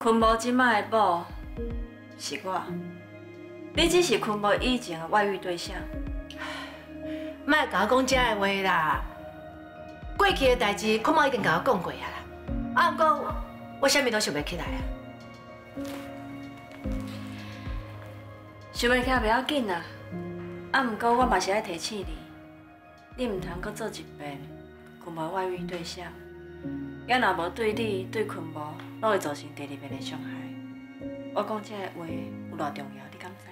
昆无即摆的某是我，你只是昆无以前的外遇对象。 莫甲我讲这个话啦！过去的代志，昆某已经甲我讲过啊啦。啊，不过我啥物都想袂起来啊。 想袂起来袂要紧啦。啊，不过我嘛是爱提醒你，你唔通阁做一遍昆无外遇对象，也若无对你对昆无，拢会造成第二遍的伤害。我讲这个话有偌重要，你敢知？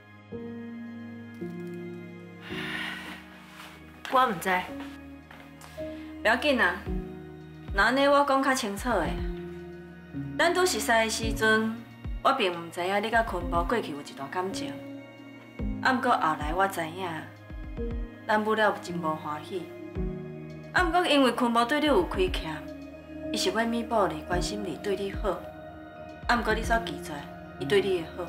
我唔知。 不要紧啦，那安尼我讲较清楚诶。咱拄熟识的时阵，我并唔知影你甲昆无过去有一段感情。啊，不过后来我知影，咱母了真无欢喜。啊，不过因为昆无对你有亏欠，伊是要弥补你、关心你、对你好。啊，不过你煞拒绝伊对你的好。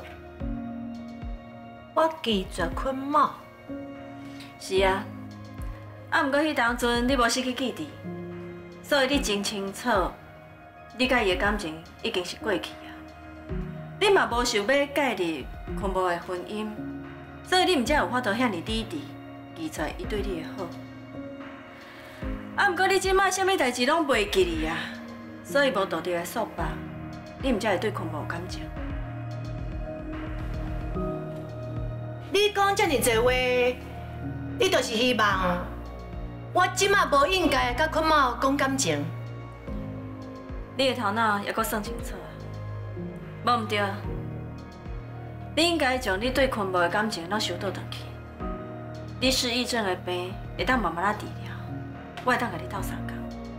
我拒绝昆某。 是啊。啊，不过迄当阵你无失去记忆，所以你真清楚，你甲伊的感情已经是过去啊。你嘛无想要介入昆无的婚姻，所以你毋才有法度遐尼理智拒绝伊对你的好。啊，不过你即摆啥物代志拢袂记哩啊，所以无道德的束缚，你毋才会对昆无有感情。 你讲遮尔侪话，你就是希望我即马无应该甲昆某讲感情。 你的头脑还阁算清楚啊？无毋对，你应该将你对昆无的感情拢收倒转去。你失忆症的病会当慢慢治疗，我会当甲你斗相共。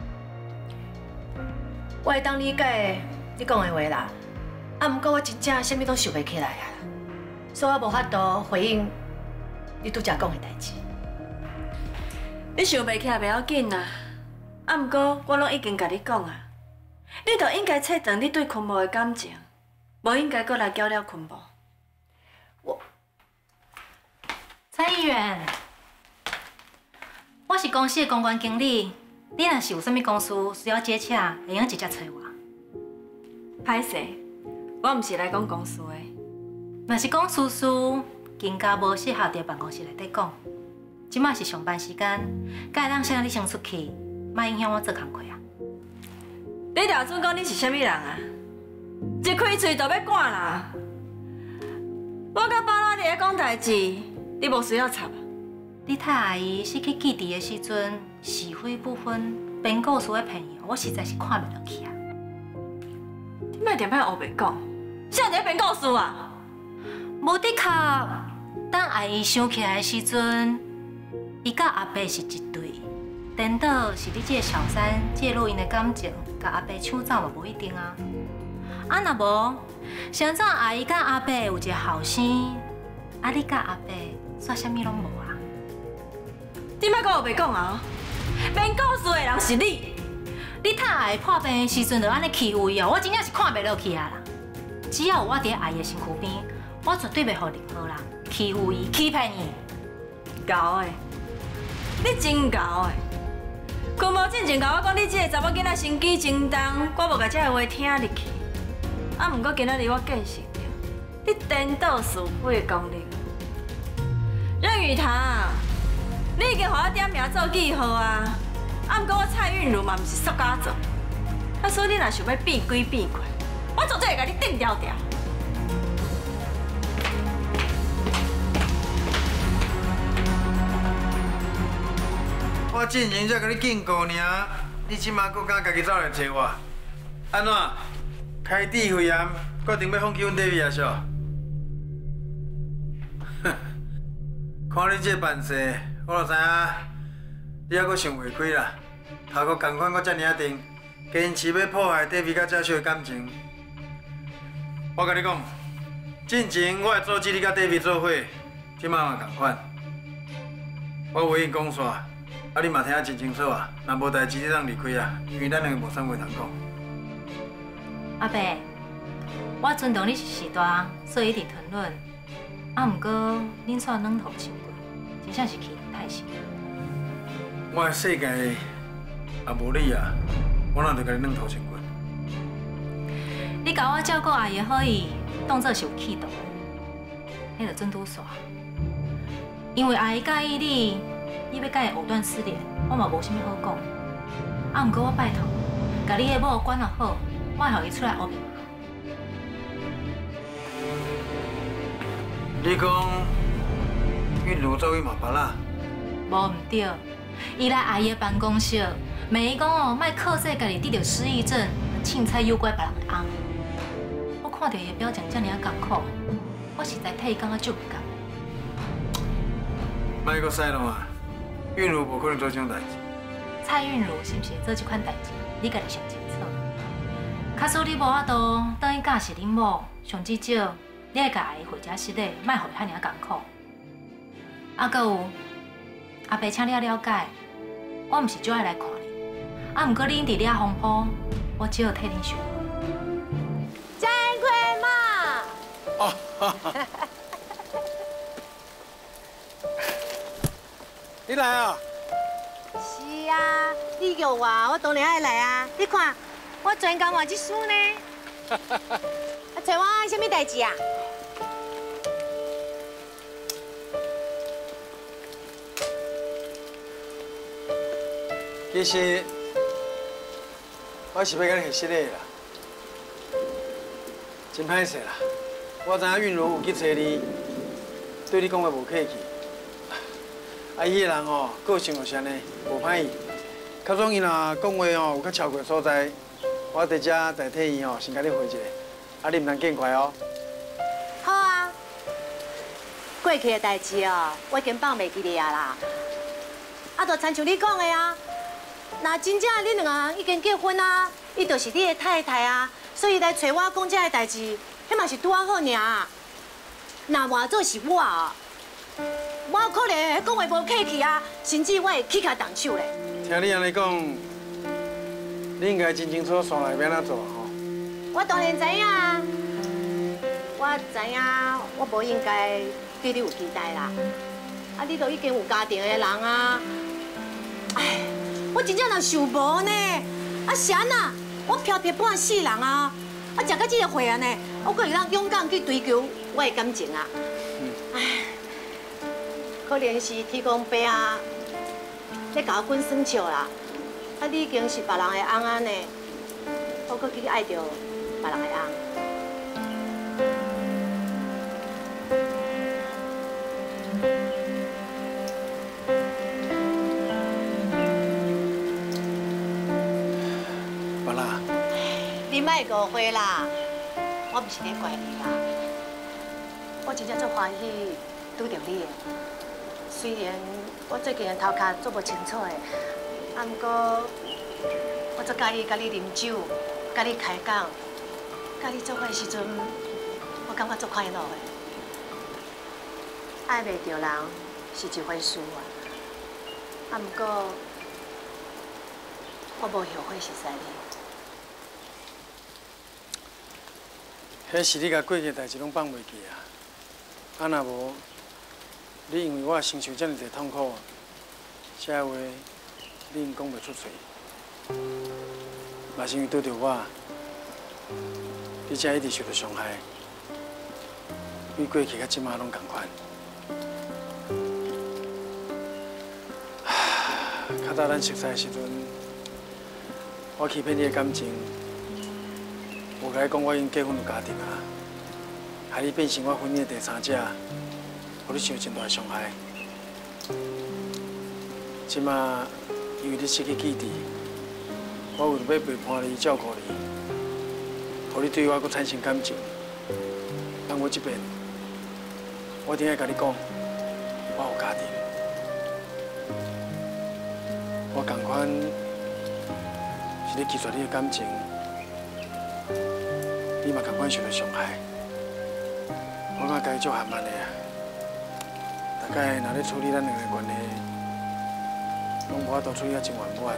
我会当理解你讲的话啦，啊，不过我真正啥物都想袂起来啊，所以我无法度回应你拄则讲的代志。 你想袂起来袂要紧啦，啊，不过我拢已经甲你讲啊，你就应该切断你对昆无的感情，无应该搁来搅了昆无。 蔡议员，我是公司的公关经理，你若是有啥物公司需要接洽，会用直接找我。 歹势，我毋是来讲公司的。 若是讲私事，更加无适合伫办公室内底讲。即摆是上班时间，敢会当请你先出去，莫影响我做工课啊。 你老准讲你是啥物人啊？一开嘴就要赶啦！我甲巴拉伫咧讲代志，你无需要插啊？ 你太阿姨失去记忆的时阵，是非不分，编故事的朋友，我实在是看袂落去啊。 你莫点摆黑白讲，啥在编故事啊？ 无的确，当阿姨想起来的时阵。伊甲阿伯是一对，颠倒是你这个小三介入因的感情，甲阿伯抢走嘛无一定啊。啊，若无，想怎阿姨甲阿伯有一个后生，啊你甲阿伯煞啥物拢无啊？ 你莫讲黑白讲啊！编故事的人是你， 你太阿姨破病的时阵就安尼欺负伊哦，我真正是看袂落去啊啦！只要有我伫阿姨的身躯边，我绝对袂互任何人欺负伊、欺骗伊。 搞的！你真搞诶！昆无进前甲我讲，你这个查某囡仔心机真重，我无甲这个话听入去。啊，毋过今仔日我见识到你颠倒是非的功力。任雨堂，你已经互我点名做记号啊！啊，毋过我蔡韵如嘛毋是塑胶做，啊，所以你若想要变鬼变怪，我绝对会甲你顶掉掉。 我进前才甲你警告尔，你即马搁敢家己走来找我，安怎？开智慧炎，决定要放弃阮弟弟啊？是？哼，看你这办事，我就知影你还阁想袂开啦。头壳同款阁遮尔啊定，坚持要破坏 David 甲佳秀的感情。我甲你讲，进前我会阻止你甲 David 做伙，即马嘛同款。我唯一讲煞。啊！你嘛听啊真清楚啊！若无代志，你当离开啊，因为咱两个无啥话通讲。 阿伯，我尊重你是时代，所以一直谈论。啊，毋过恁煞软头伤过，真正是欺人太甚。 我的世界也无你啊，我哪着甲你软头伤过？ 你你甲我照顾阿姨可以当作是有气度，迄就准拄煞。因为阿姨介意你要甲伊藕断丝连，我嘛无啥物好讲。啊，毋过我拜托，甲你的某管得好，我会互伊出来学面。 你讲韵如做伊嘛别啦？ 无毋对，伊来阿姨的办公室，骂伊讲哦，莫靠说家己得着失忆症，凊彩诱拐别人的翁。我看到伊的表情遮尔啊艰苦，我实在替伊感觉足唔甘。 莫阁使弄啊！韵如无可能做这种代志。 蔡韵如是毋是会做这款代志？你家己上清楚。假使你无法度等于教是恁某，上至少你会甲阿姨回家失礼，莫互伊遐尔艰苦。啊，搁有阿伯，请你了解，我毋是最爱来看你，啊，毋过恁伫遐风波，我只好替恁想。 真亏嘛！ 哦，哈哈。你来啊！ 是啊，你叫我，我当然爱来啊！你看，我专工换这书呢。啊，找我什么代志啊？ 其实我是要甲你下失礼啦，真歹势啦。我知影韵如有去找你，对你讲话无客气。啊，伊个人哦，个性就是安尼，无歹意。较总伊若讲话哦有较超过所在，我伫遮代替伊哦，先甲你回一个。啊，你唔通见怪哦。 好啊，过去的代志哦，我已经放袂记咧啊啦。啊，就亲像你讲的啊，那真正恁两个人已经结婚啊，伊就是你的太太啊，所以来找我讲这个代志，迄嘛是拄啊好尔。那换做是我啊，我可能讲话无客气啊，甚至我会起脚动手咧。 听你安尼讲，你应该真清楚线内要安怎做吼。 我当然知影，我知影，我无应该对你有期待啦。啊，你都已经有家庭的人啊，哎，我真正人想无呢。啊，是安那，我漂泊半世人啊，啊，食到这个岁啊呢，我可会当勇敢去追求我的感情啊。哎，可能是天公伯啊，咧甲我滚耍笑啦。啊，你已经是别人的翁啊呢，我搁去爱着别人的翁。 别啦， 你莫误会啦，我不是咧怪你啦，我真正足欢喜拄着你的。虽然我最近的头壳做无清楚的，啊，不过我足介意甲你啉酒，甲你开讲，甲你做伙的时阵，我感觉足快乐的。爱袂着人是一回事啊，啊，不过我无后悔识识你。 迄是你甲过去的代志拢放袂记啊！啊，若无你因为我承受遮尔侪痛苦，这话你因讲袂出嘴，嘛是因为拄着我，你才一直受到伤害，比过去甲即马拢同款。较早咱熟识的时阵，我欺骗你的感情。我甲你讲，我已经结婚有家庭啊，害你变成我婚姻的第三者，互你受真大伤害。即马因为你失去记忆，我为了要陪伴你、照顾你，互你对我阁产生感情，但我这边，我一定要甲你讲，我有家庭，我同款是咧拒绝你的感情。你嘛同款受到伤害，我感觉家己足含慢的啊。大概若咧处理咱两个关系，拢无法度处理啊真圆满。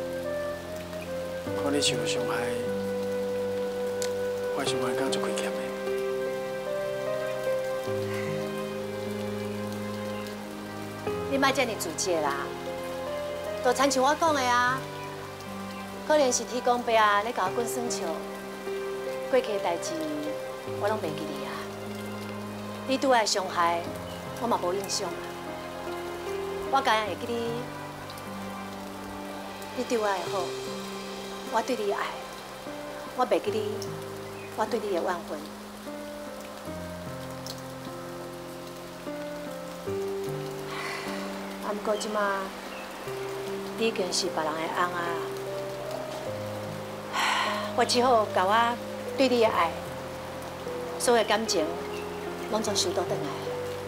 看你受到伤害，我想我感觉足亏欠的。 你莫遮尔自责啦，就亲像我讲的啊，可能是天公伯啊咧甲我滚耍笑。 过去的代志我拢袂记哩啊。你拄来伤害，我嘛无印象啊。我敢会记你对我的好，我对你的爱，我袂记我对你的怨恨。啊，不过即马你已经是别人的翁啊，我只好把我对你的爱，所有感情，拢总收倒转来。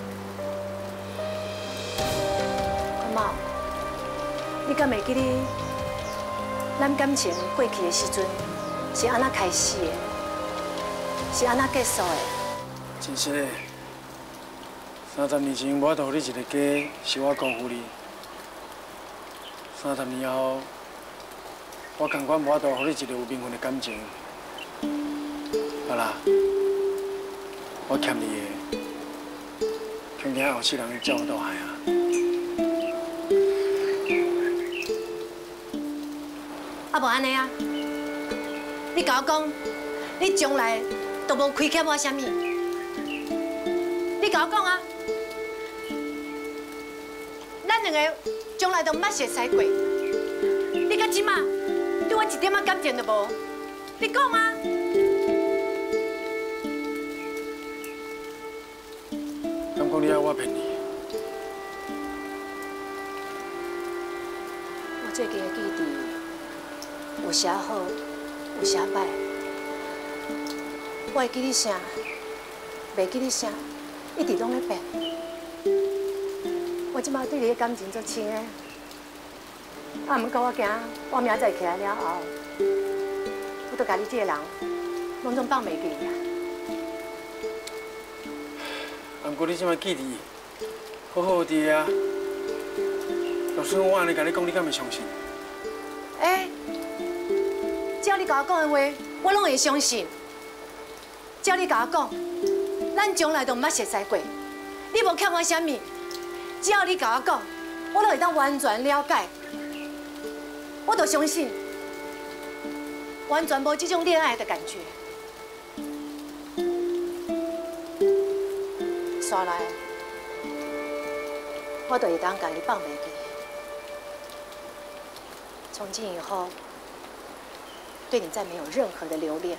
阿妈，你敢袂记咱感情过去的时阵是安怎开始的，是安怎结束的？ 真实的，30年前我互你一个家，是我辜负你；30年后，我同款无互你一个有名分的感情。好啦，我欠你的，恐惊后世人会照我大海啊！ 啊，无安尼啊！你甲我讲，你将来都无亏欠我啥物？你甲我讲啊！咱两个将来都毋捌熟识过，你到即马对我一点仔感情都无，你讲啊！ 敢讲你爱我骗你？ 我最近的记忆有啥好，有啥歹，我会记你啥，袂记你啥，一直拢咧变。我即马对你的感情足深的，啊，毋过我惊我明仔载起来了后，我都甲你这个人拢总放袂记啊。 啊，不过你即摆记忆好好的啊，就算我安尼甲你讲，你敢会相信？ 只要你甲我讲的话，我拢会相信。只要你甲我讲，咱从来都毋捌熟识过，你无欠我啥物，只要你甲我讲，我都会当完全了解。我都相信，完全无这种恋爱的感觉。刷来，我都会当甲你放袂记。从今以后，对你再没有任何的留恋。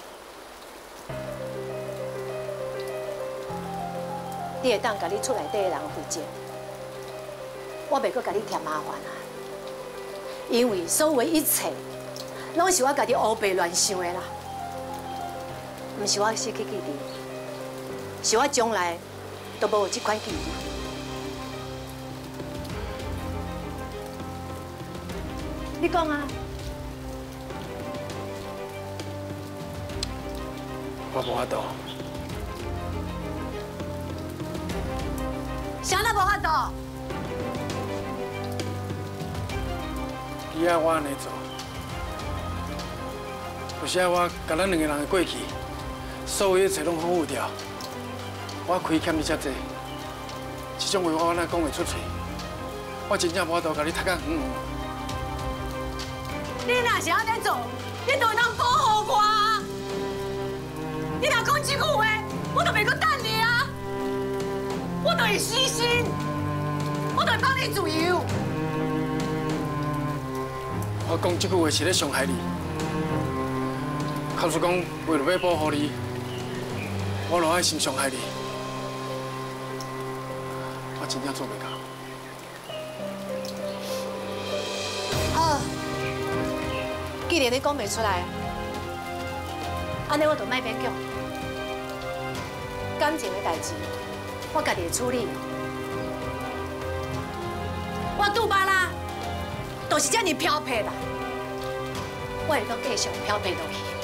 你会当甲你厝内底的人负责，我袂阁甲你添麻烦啊。因为所有的一切，拢是我家己胡白乱想的啦。毋是我失去记忆，是我将来都无有这款记忆。你讲啊？ 我无法度。 啥都无法度？ 你爱我安尼做，就是爱我甲咱两个人的过去，所有一切拢辜负掉。我亏欠你遮济，这种话我哪讲袂出嘴？我真正无法度甲你踢到远远。 你若是安尼做，你就会当保护我啊！你若讲这句话，我就袂阁等你啊！我就会死心，我就会放你自由。 我讲这句话是咧伤害你。假使讲为了要保护你，我就爱心伤害你，我真正做袂到。 好，既然你讲袂出来，安尼我就莫勉强。感情的代志，我家己会处理。我拄捌啦，都是遮尔漂泊啦，我会当继续漂泊落去。